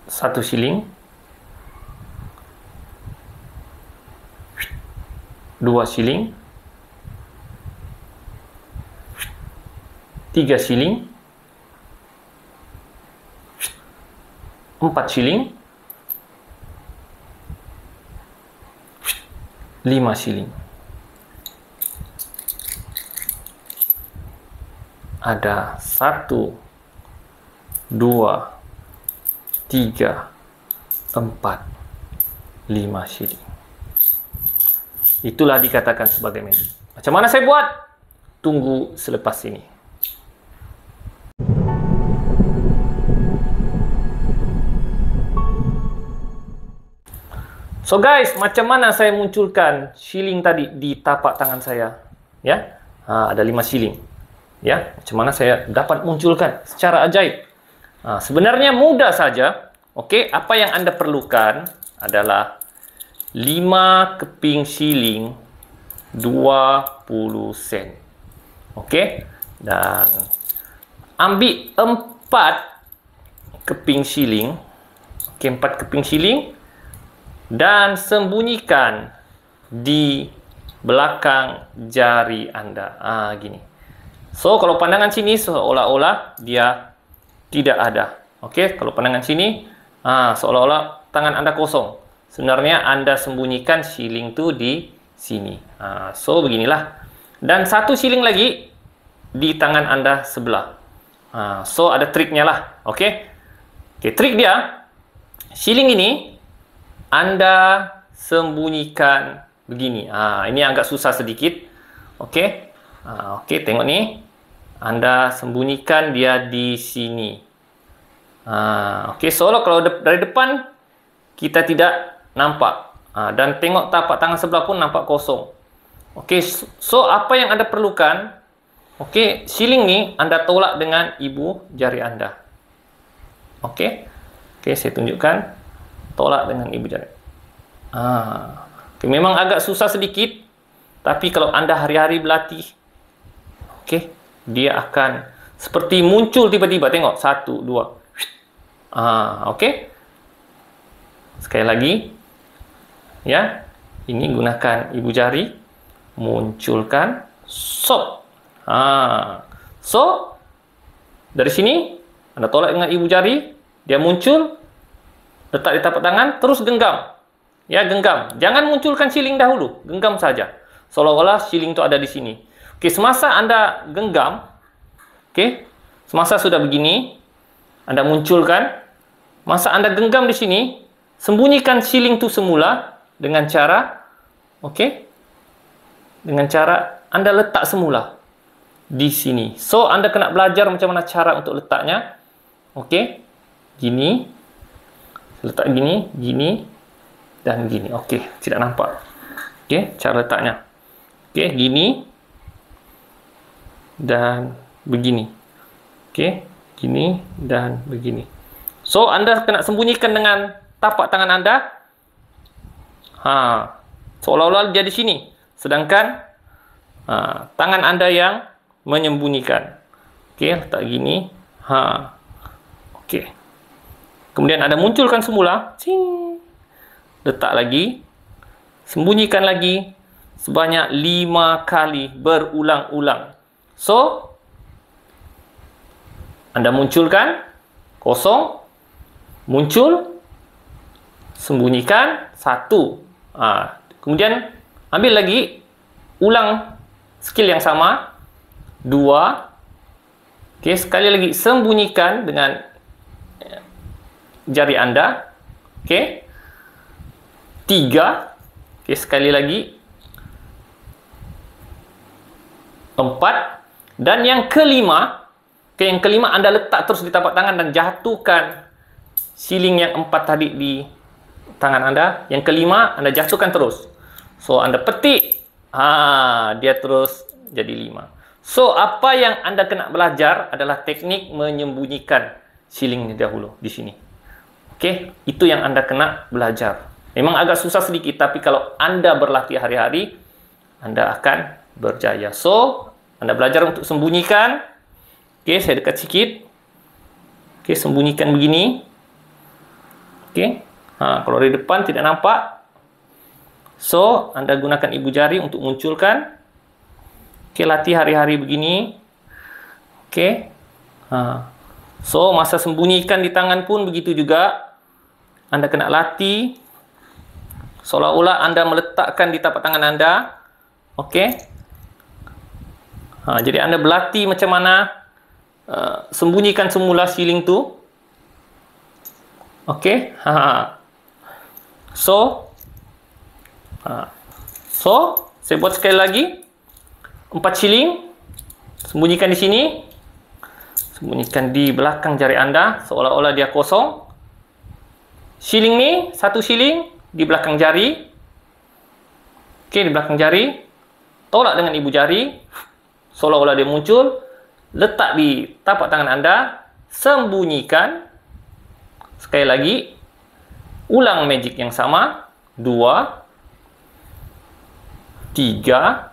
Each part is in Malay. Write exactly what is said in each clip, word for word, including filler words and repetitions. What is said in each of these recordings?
Satu siling, dua siling, tiga siling, empat siling, lima siling. Ada satu, dua, tiga, empat, lima siling. Itulah dikatakan sebagai magic. Macam mana saya buat? Tunggu selepas ini. So guys, macam mana saya munculkan shilling tadi di tapak tangan saya? Ya, ha, ada lima shilling. Ya, macam mana saya dapat munculkan secara ajaib? Ha, sebenarnya mudah saja. Okey, apa yang anda perlukan adalah lima keping shilling dua puluh sen. Okey, dan ambil empat keping shilling. Okey, empat keping shilling dan sembunyikan di belakang jari anda. Ah, gini. So, kalau pandangan sini seolah-olah dia tidak ada. Okey, kalau pandangan sini, ah, seolah-olah tangan anda kosong. Sebenarnya anda sembunyikan shilling tu di sini. Ah, so, beginilah. Dan satu shilling lagi di tangan anda sebelah. Ah, so, ada triknya lah. Okey. Okey, trik dia, shilling ini anda sembunyikan begini. Ah, ini agak susah sedikit. Okey. Ah, okey, tengok ni. Anda sembunyikan dia di sini. Ah, okey, so kalau de dari depan kita tidak nampak. Ah, dan tengok tapak tangan sebelah pun nampak kosong. Okey, so apa yang anda perlukan? Okey, shilling ni anda tolak dengan ibu jari anda. Okey. Okey, saya tunjukkan. Tolak dengan ibu jari. Ah, okay, memang agak susah sedikit, tapi kalau anda hari-hari berlatih, okey, dia akan seperti muncul tiba-tiba. Tengok, satu, dua. Ah, okey. Sekali lagi, ya. Ini gunakan ibu jari, munculkan, sop. Ah, so dari sini anda tolak dengan ibu jari, dia muncul. Letak di tapak tangan, terus genggam. Ya, genggam. Jangan munculkan shilling dahulu. Genggam saja. Seolah-olah shilling itu ada di sini. Okey, semasa anda genggam, okey, semasa sudah begini, anda munculkan. Masa anda genggam di sini, sembunyikan shilling itu semula dengan cara, okey, dengan cara anda letak semula di sini. So, anda kena belajar macam mana cara untuk letaknya. Okey, gini. Letak gini, gini, dan gini. Okey, tidak nampak. Okey, cara letaknya. Okey, gini dan begini. Okey, gini dan begini. So, anda kena sembunyikan dengan tapak tangan anda. Ha, seolah-olah dia di sini. Sedangkan ha, tangan anda yang menyembunyikan. Okey, letak gini. Ha. Okey. Kemudian anda munculkan semula, cing, letak lagi, sembunyikan lagi sebanyak lima kali berulang-ulang. So, anda munculkan, kosong, muncul, sembunyikan, satu. Ah, kemudian ambil lagi, ulang skill yang sama, dua. Okey, sekali lagi sembunyikan dengan jari anda. Okey. Tiga. Okey, sekali lagi. Empat. Dan yang kelima. Okey, yang kelima anda letak terus di tapak tangan dan jatuhkan shilling yang empat tadi di tangan anda. Yang kelima anda jatuhkan terus. So, anda petik. Ha, dia terus jadi lima. So, apa yang anda kena belajar adalah teknik menyembunyikan shilling dahulu di sini. Okey, itu yang anda kena belajar. Memang agak susah sedikit, tapi kalau anda berlatih hari-hari, anda akan berjaya. So, anda belajar untuk sembunyikan. Okey, saya dekat sikit. Okey, sembunyikan begini. Okey. Ha, kalau dari depan tidak nampak. So, anda gunakan ibu jari untuk munculkan. Okey, latih hari-hari begini. Okey. Ha. So, masa sembunyikan di tangan pun begitu juga. Anda kena latih. Seolah-olah anda meletakkan di tapak tangan anda. Okey. Ha, jadi anda berlatih macam mana uh, sembunyikan semula siling tu. Okey. Ha. So, ha. So, saya buat sekali lagi. Empat siling. Sembunyikan di sini. Sembunyikan di belakang jari anda. Seolah-olah dia kosong. Siling ni, satu siling di belakang jari. Okey, di belakang jari. Tolak dengan ibu jari. Seolah-olah dia muncul. Letak di tapak tangan anda. Sembunyikan. Sekali lagi. Ulang magic yang sama. Dua. Tiga.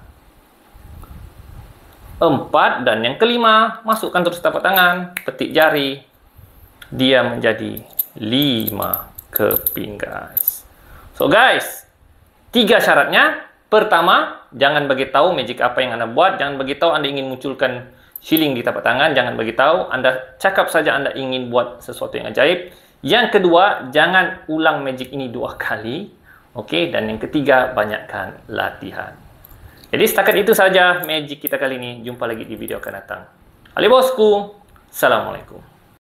Empat. Dan yang kelima. Masukkan terus tapak tangan. Petik jari. Dia menjadi lima keping, guys. So, guys. Tiga syaratnya. Pertama, jangan bagi tahu magic apa yang anda buat. Jangan bagi tahu anda ingin munculkan shilling di tapak tangan. Jangan bagi tahu. Anda cakap saja anda ingin buat sesuatu yang ajaib. Yang kedua, jangan ulang magic ini dua kali. Okey, dan yang ketiga, banyakkan latihan. Jadi setakat itu saja magic kita kali ini. Jumpa lagi di video akan datang. Ali bosku. Assalamualaikum.